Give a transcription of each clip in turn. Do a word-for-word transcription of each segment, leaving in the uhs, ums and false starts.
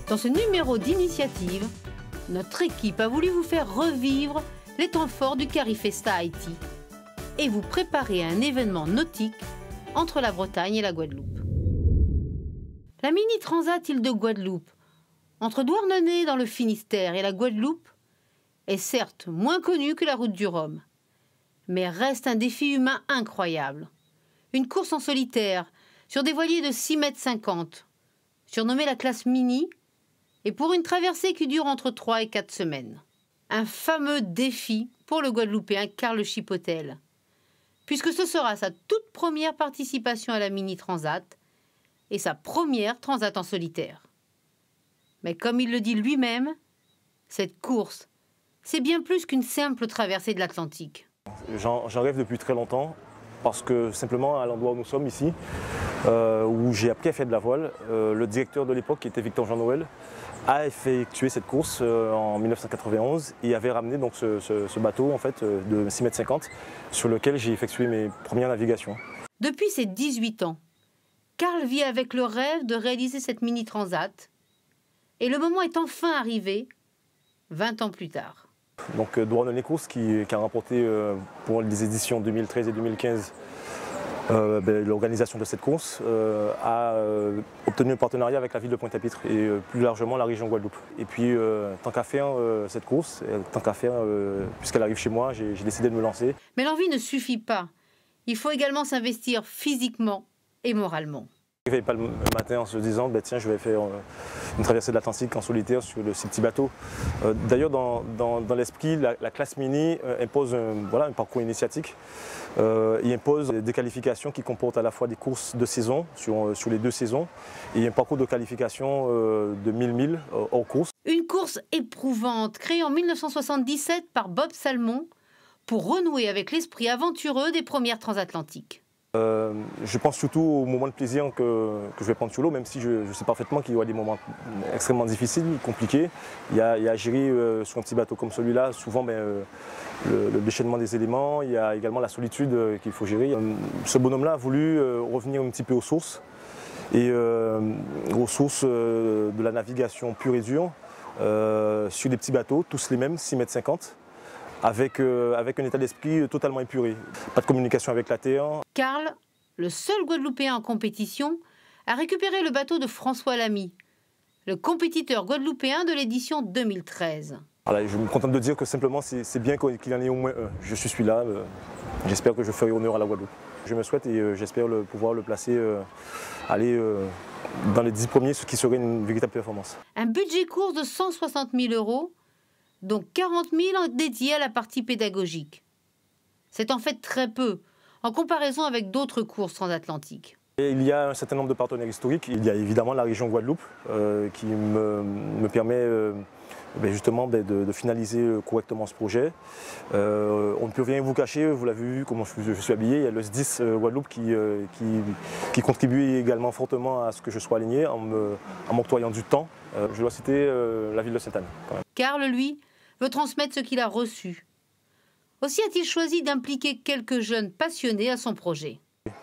Dans ce numéro d'initiative, notre équipe a voulu vous faire revivre les temps forts du Carifesta Haïti et vous préparer à un événement nautique entre la Bretagne et la Guadeloupe. La Mini Transat Île de Guadeloupe, entre Douarnenez dans le Finistère et la Guadeloupe, est certes moins connue que la route du Rhum, mais reste un défi humain incroyable. Une course en solitaire sur des voiliers de six mètres cinquante, surnommée la classe Mini, et pour une traversée qui dure entre trois et quatre semaines. Un fameux défi pour le Guadeloupéen Carl Chipotel, puisque ce sera sa toute première participation à la Mini Transat et sa première transat en solitaire. Mais comme il le dit lui-même, cette course, c'est bien plus qu'une simple traversée de l'Atlantique. J'en rêve depuis très longtemps, parce que simplement à l'endroit où nous sommes ici, euh, où j'ai appris à faire de la voile, euh, le directeur de l'époque, qui était Victor Jean Noël, a effectué cette course euh, en mille neuf cent quatre-vingt-onze et avait ramené donc ce, ce, ce bateau en fait, euh, de six mètres cinquante sur lequel j'ai effectué mes premières navigations. Depuis ses dix-huit ans, Carl vit avec le rêve de réaliser cette Mini Transat et le moment est enfin arrivé, vingt ans plus tard. Donc euh, Douarnenez Course qui, qui a remporté euh, pour les éditions deux mille treize et deux mille quinze Euh, ben, l'organisation de cette course euh, a euh, obtenu un partenariat avec la ville de Pointe-à-Pitre et euh, plus largement la région Guadeloupe. Et puis euh, tant qu'à faire euh, cette course, tant qu'à faire, euh, puisqu'elle arrive chez moi, j'ai décidé de me lancer. Mais l'envie ne suffit pas. Il faut également s'investir physiquement et moralement. Je ne réveille pas le matin en se disant ben, tiens, je vais faire une traversée de l'Atlantique en solitaire sur de ces petits bateaux. Euh, D'ailleurs, dans, dans, dans l'esprit, la, la classe Mini euh, impose un, voilà, un parcours initiatique. Euh, il impose des qualifications qui comportent à la fois des courses de saison sur, sur les deux saisons et un parcours de qualification euh, de mille milles euh, hors course. Une course éprouvante créée en mille neuf cent soixante-dix-sept par Bob Salmon pour renouer avec l'esprit aventureux des premières transatlantiques. Euh, je pense surtout aux moments de plaisir que, que je vais prendre sur l'eau, même si je, je sais parfaitement qu'il y aura des moments extrêmement difficiles, compliqués. Il y a, il y a à gérer euh, sur un petit bateau comme celui-là, souvent ben, euh, le, le déchaînement des éléments, il y a également la solitude euh, qu'il faut gérer. Euh, ce bonhomme-là a voulu euh, revenir un petit peu aux sources, et euh, aux sources euh, de la navigation pure et dure, euh, sur des petits bateaux, tous les mêmes, six mètres cinquante. Avec, euh, avec un état d'esprit totalement épuré. Pas de communication avec la terre. Carl, le seul Guadeloupéen en compétition, a récupéré le bateau de François Lamy, le compétiteur guadeloupéen de l'édition deux mille treize. Alors, je me contente de dire que simplement c'est bien qu'il y en ait au moins un. Je suis celui-là, euh, j'espère que je ferai honneur à la Guadeloupe. Je me souhaite et euh, j'espère pouvoir le placer, euh, aller euh, dans les dix premiers, ce qui serait une véritable performance. Un budget course de cent soixante mille euros, dont quarante mille dédiés à la partie pédagogique. C'est en fait très peu, en comparaison avec d'autres courses transatlantiques. Et il y a un certain nombre de partenaires historiques. Il y a évidemment la région Guadeloupe euh, qui me, me permet euh, ben justement ben de, de finaliser correctement ce projet. Euh, on ne peut rien vous cacher, vous l'avez vu comment je, je suis habillé. Il y a le S D I S euh, Guadeloupe qui, euh, qui, qui contribue également fortement à ce que je sois aligné en m'octroyant du temps. Euh, je dois citer euh, la ville de Sainte-Anne. Carl, lui, veut transmettre ce qu'il a reçu. Aussi a-t-il choisi d'impliquer quelques jeunes passionnés à son projet.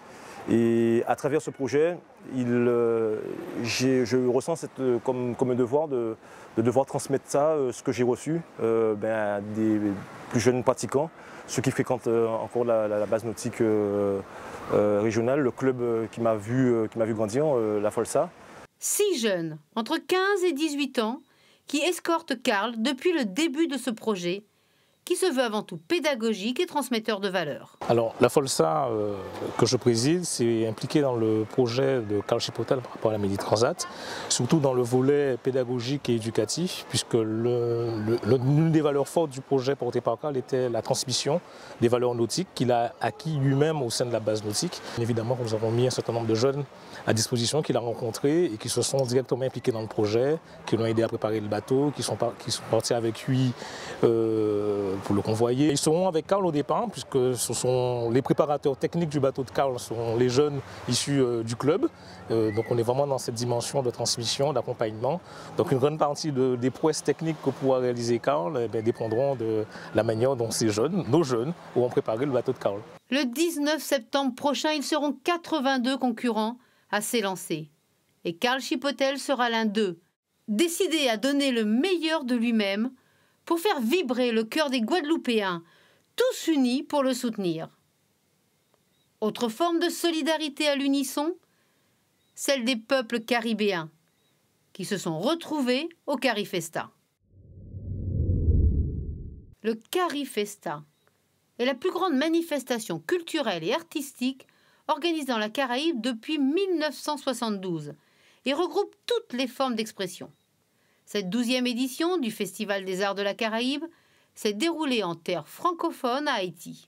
Et à travers ce projet, il, euh, je ressens cette, comme, comme un devoir de, de devoir transmettre ça, euh, ce que j'ai reçu, euh, ben, à des plus jeunes pratiquants, ceux qui fréquentent euh, encore la, la, la base nautique euh, euh, régionale, le club euh, qui m'a vu, euh, qui m'a vu grandir, euh, la Folsa. Six jeunes, entre quinze et dix-huit ans, qui escortent Carl depuis le début de ce projet, qui se veut avant tout pédagogique et transmetteur de valeurs. Alors, la Folsa euh, que je préside, c'est impliqué dans le projet de Carl Chipotel par rapport à la Mini Transat, surtout dans le volet pédagogique et éducatif, puisque l'une des valeurs fortes du projet porté par Carl était la transmission des valeurs nautiques qu'il a acquis lui-même au sein de la base nautique. Évidemment, nous avons mis un certain nombre de jeunes à disposition qu'il a rencontrés et qui se sont directement impliqués dans le projet, qui l'ont aidé à préparer le bateau, qui sont, par, qui sont partis avec lui euh, pour le convoyer. Ils seront avec Carl au départ, puisque ce sont les préparateurs techniques du bateau de Carl, sont les jeunes issus euh, du club. Euh, donc on est vraiment dans cette dimension de transmission, d'accompagnement. Donc une grande partie de, des prouesses techniques que pourra réaliser Carl eh bien, dépendront de la manière dont ces jeunes, nos jeunes, auront préparé le bateau de Carl. Le dix-neuf septembre prochain, ils seront quatre-vingt-deux concurrents à s'élancer. Et Carl Chipotel sera l'un d'eux. décidé à donner le meilleur de lui-même pour faire vibrer le cœur des Guadeloupéens, tous unis pour le soutenir. Autre forme de solidarité à l'unisson, celle des peuples caribéens, qui se sont retrouvés au Carifesta. Le Carifesta est la plus grande manifestation culturelle et artistique organisée dans la Caraïbe depuis mille neuf cent soixante-douze et regroupe toutes les formes d'expression. Cette douzième édition du Festival des Arts de la Caraïbe s'est déroulée en terre francophone à Haïti.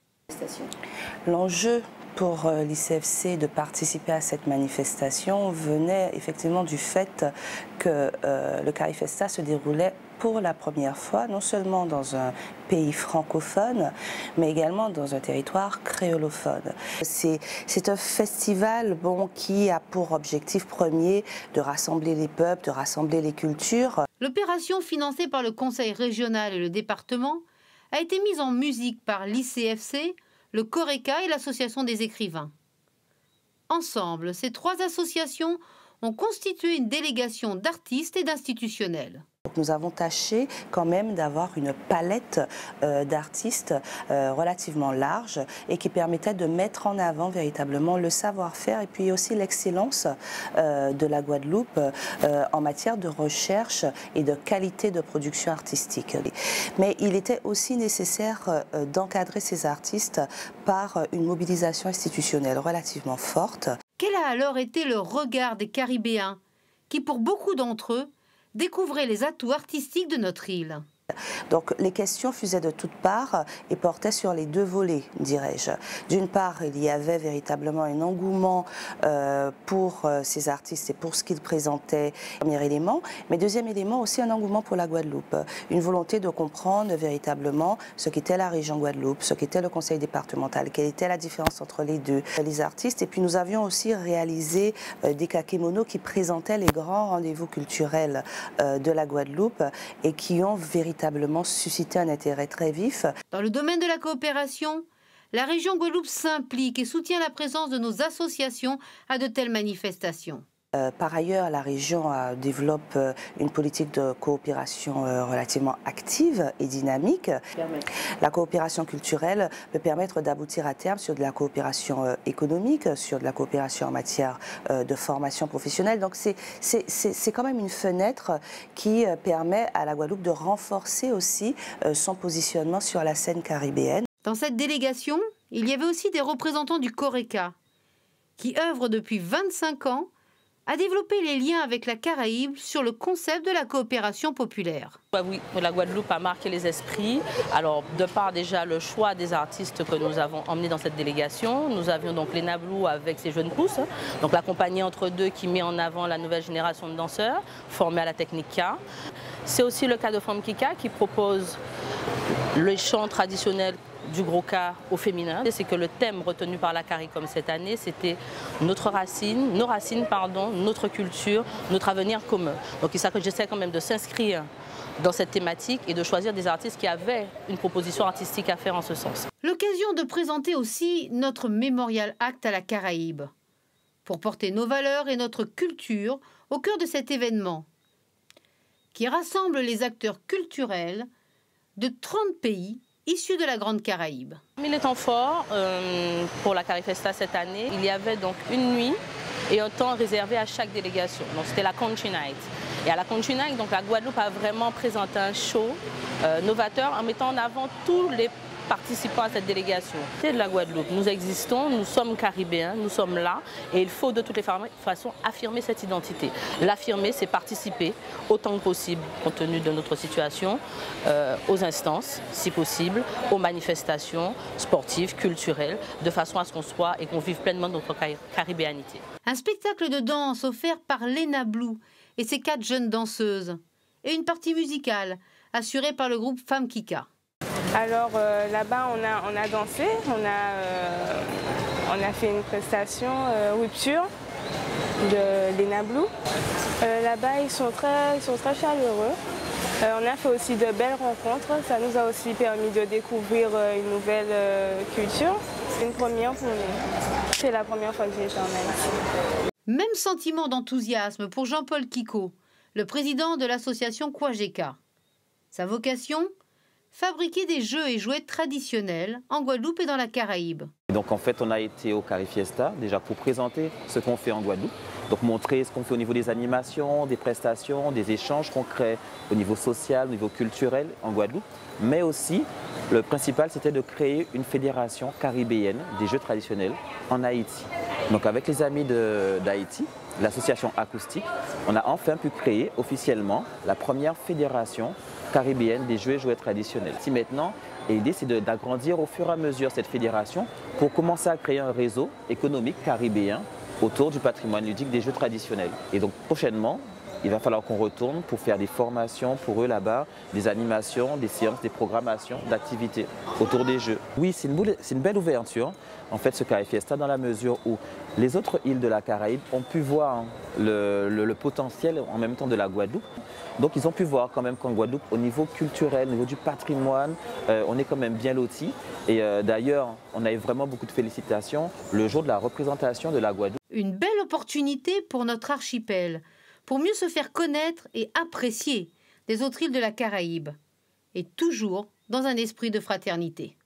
L'enjeu pour l'I C F C de participer à cette manifestation venait effectivement du fait que euh, le Carifesta se déroulait pour la première fois, non seulement dans un pays francophone, mais également dans un territoire créolophone. C'est un festival bon, qui a pour objectif premier de rassembler les peuples, de rassembler les cultures. L'opération financée par le Conseil régional et le département a été mise en musique par l'I C F C, le CORECA et l'Association des écrivains. Ensemble, ces trois associations ont constitué une délégation d'artistes et d'institutionnels. Nous avons tâché quand même d'avoir une palette euh, d'artistes euh, relativement large et qui permettait de mettre en avant véritablement le savoir-faire et puis aussi l'excellence euh, de la Guadeloupe euh, en matière de recherche et de qualité de production artistique. Mais il était aussi nécessaire euh, d'encadrer ces artistes par une mobilisation institutionnelle relativement forte. Quel a alors été le regard des Caribéens qui, pour beaucoup d'entre eux, découvrir les atouts artistiques de notre île? Donc les questions fusaient de toutes parts et portaient sur les deux volets, dirais-je. D'une part, il y avait véritablement un engouement euh, pour euh, ces artistes et pour ce qu'ils présentaient, premier élément. Mais deuxième élément, aussi un engouement pour la Guadeloupe. Une volonté de comprendre véritablement ce qu'était la région Guadeloupe, ce qu'était le conseil départemental, quelle était la différence entre les deux, les artistes. Et puis nous avions aussi réalisé euh, des kakémonos qui présentaient les grands rendez-vous culturels euh, de la Guadeloupe et qui ont véritablement véritablement suscité un intérêt très vif. Dans le domaine de la coopération, la région Guadeloupe s'implique et soutient la présence de nos associations à de telles manifestations. Euh, par ailleurs, la région euh, développe euh, une politique de coopération euh, relativement active et dynamique. La coopération culturelle peut permettre d'aboutir à terme sur de la coopération euh, économique, sur de la coopération en matière euh, de formation professionnelle. Donc c'est quand même une fenêtre qui euh, permet à la Guadeloupe de renforcer aussi euh, son positionnement sur la scène caribéenne. Dans cette délégation, il y avait aussi des représentants du CORECA qui œuvrent depuis vingt-cinq ans à développer les liens avec la Caraïbe sur le concept de la coopération populaire. Oui, la Guadeloupe a marqué les esprits. Alors, de par déjà le choix des artistes que nous avons emmenés dans cette délégation, nous avions donc les Nablous avec ses jeunes pousses, donc la compagnie entre deux qui met en avant la nouvelle génération de danseurs formés à la technique K. C'est aussi le cas de Femme Kika qui propose le chant traditionnel du gros K au féminin. C'est que le thème retenu par la CARICOM cette année, c'était notre racine, nos racines, pardon, notre culture, notre avenir commun. Donc j'essaie quand même de s'inscrire dans cette thématique et de choisir des artistes qui avaient une proposition artistique à faire en ce sens. L'occasion de présenter aussi notre Mémorial Act à la Caraïbe, pour porter nos valeurs et notre culture au cœur de cet événement, qui rassemble les acteurs culturels de trente pays issus de la Grande Caraïbe. Parmi les temps forts euh, pour la Carifesta cette année, il y avait donc une nuit et un temps réservé à chaque délégation. Donc c'était la Country Night. Et à la Country Night, donc la Guadeloupe a vraiment présenté un show euh, novateur en mettant en avant tous les participants à cette délégation. C'est de la Guadeloupe, nous existons, nous sommes caribéens, nous sommes là et il faut de toutes les façons affirmer cette identité. L'affirmer, c'est participer autant que possible, compte tenu de notre situation, euh, aux instances, si possible, aux manifestations sportives, culturelles, de façon à ce qu'on soit et qu'on vive pleinement notre caribéanité. Un spectacle de danse offert par les Nablous et ses quatre jeunes danseuses et une partie musicale assurée par le groupe Femme Kika. Alors euh, là-bas, on a, on a dansé, on a, euh, on a fait une prestation euh, rupture de les Nablous. Euh, là-bas, ils sont très, ils sont très chaleureux. Euh, on a fait aussi de belles rencontres. Ça nous a aussi permis de découvrir euh, une nouvelle euh, culture. C'est une première pour nous. C'est la première fois que j'ai été en Haïti. Même sentiment d'enthousiasme pour Jean-Paul Kiko, le président de l'association Kwajeka. Sa vocation ? Fabriquer des jeux et jouets traditionnels en Guadeloupe et dans la Caraïbe. Donc en fait, on a été au Carifiesta déjà pour présenter ce qu'on fait en Guadeloupe. Donc montrer ce qu'on fait au niveau des animations, des prestations, des échanges qu'on crée au niveau social, au niveau culturel en Guadeloupe. Mais aussi, le principal, c'était de créer une fédération caribéenne des jeux traditionnels en Haïti. Donc avec les amis d'Haïti, l'association Acoustique, on a enfin pu créer officiellement la première fédération caribéenne des jeux et jouets traditionnels. Si maintenant, l'idée c'est d'agrandir au fur et à mesure cette fédération pour commencer à créer un réseau économique caribéen autour du patrimoine ludique des jeux traditionnels. Et donc prochainement, il va falloir qu'on retourne pour faire des formations pour eux là-bas, des animations, des séances, des programmations, d'activités autour des jeux. Oui, c'est une, une belle ouverture, en fait, ce Carifiesta, dans la mesure où les autres îles de la Caraïbe ont pu voir le, le, le potentiel en même temps de la Guadeloupe. Donc ils ont pu voir quand même qu'en Guadeloupe, au niveau culturel, au niveau du patrimoine, euh, on est quand même bien lotis. Et euh, d'ailleurs, on a eu vraiment beaucoup de félicitations le jour de la représentation de la Guadeloupe. Une belle opportunité pour notre archipel, pour mieux se faire connaître et apprécier des autres îles de la Caraïbe, et toujours dans un esprit de fraternité.